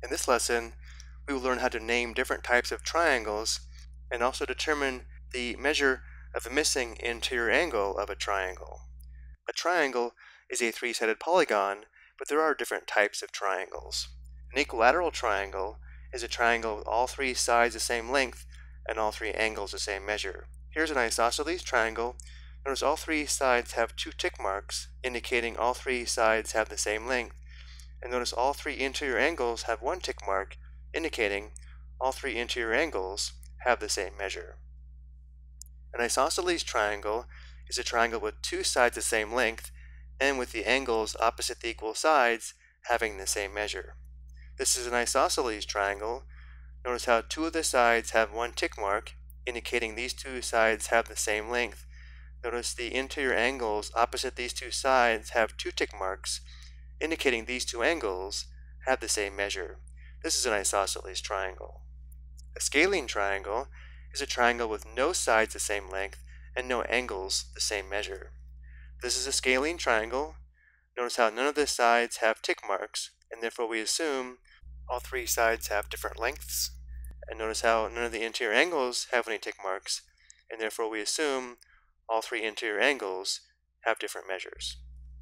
In this lesson, we will learn how to name different types of triangles and also determine the measure of the missing interior angle of a triangle. A triangle is a three-sided polygon, but there are different types of triangles. An equilateral triangle is a triangle with all three sides the same length and all three angles the same measure. Here's an isosceles triangle. Notice all three sides have two tick marks, indicating all three sides have the same length. And notice all three interior angles have one tick mark, indicating all three interior angles have the same measure. An isosceles triangle is a triangle with two sides the same length and with the angles opposite the equal sides having the same measure. This is an isosceles triangle. Notice how two of the sides have one tick mark, indicating these two sides have the same length. Notice the interior angles opposite these two sides have two tick marks, indicating these two angles have the same measure. This is an isosceles triangle. A scalene triangle is a triangle with no sides the same length and no angles the same measure. This is a scalene triangle. Notice how none of the sides have tick marks, and therefore we assume all three sides have different lengths. And notice how none of the interior angles have any tick marks, and therefore we assume all three interior angles have different measures.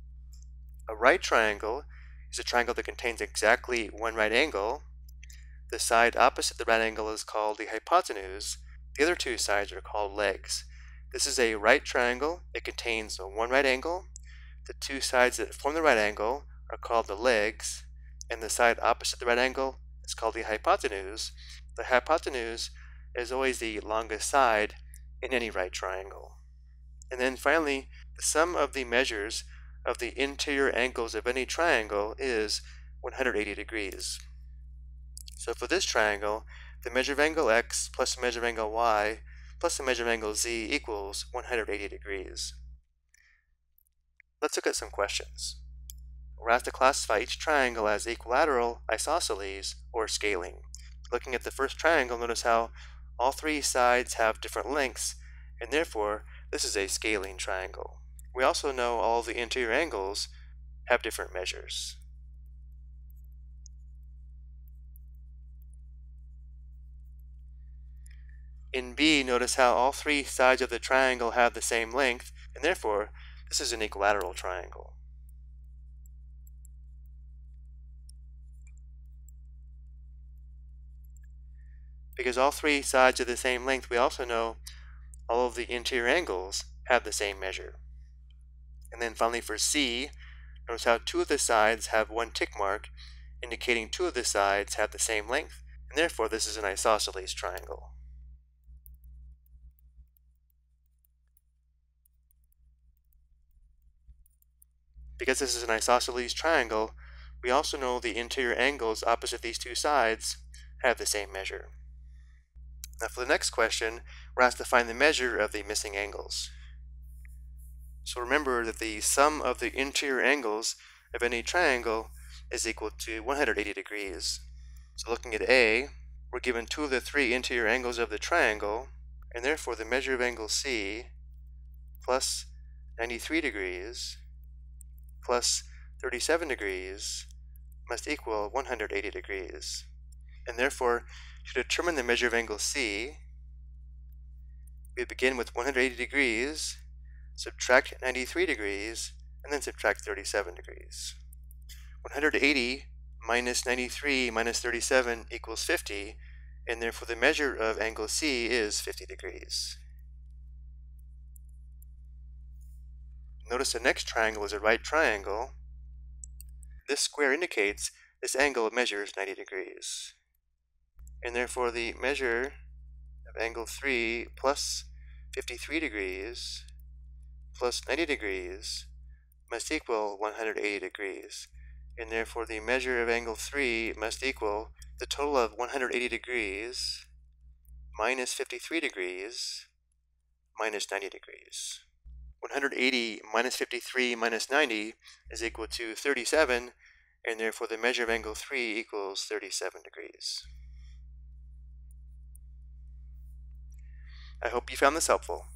A right triangle is a triangle that contains exactly one right angle. The side opposite the right angle is called the hypotenuse. The other two sides are called legs. This is a right triangle. It contains one right angle. The two sides that form the right angle are called the legs, and the side opposite the right angle is called the hypotenuse. The hypotenuse is always the longest side in any right triangle. And then finally, the sum of the measures of the interior angles of any triangle is 180 degrees. So for this triangle, the measure of angle x plus the measure of angle y plus the measure of angle z equals 180 degrees. Let's look at some questions. We're asked to classify each triangle as equilateral, isosceles, or scalene. Looking at the first triangle, notice how all three sides have different lengths, and therefore this is a scalene triangle. We also know all the interior angles have different measures. In B, notice how all three sides of the triangle have the same length, and therefore this is an equilateral triangle. Because all three sides are the same length, we also know all of the interior angles have the same measure. And then finally for C, notice how two of the sides have one tick mark, indicating two of the sides have the same length, and therefore this is an isosceles triangle. Because this is an isosceles triangle, we also know the interior angles opposite these two sides have the same measure. Now for the next question, we're asked to find the measure of the missing angles. So remember that the sum of the interior angles of any triangle is equal to 180 degrees. So looking at A, we're given two of the three interior angles of the triangle, and therefore the measure of angle C plus 93 degrees plus 37 degrees must equal 180 degrees. And therefore, to determine the measure of angle C, we begin with 180 degrees, subtract 93 degrees, and then subtract 37 degrees. 180 minus 93 minus 37 equals 50, and therefore the measure of angle C is 50 degrees. Notice the next triangle is a right triangle. This square indicates this angle measures 90 degrees. And therefore the measure of angle 3 plus 53 degrees plus 90 degrees must equal 180 degrees. And therefore the measure of angle 3 must equal the total of 180 degrees minus 53 degrees minus 90 degrees. 180 minus 53 minus 90 is equal to 37, and therefore the measure of angle 3 equals 37 degrees. I hope you found this helpful.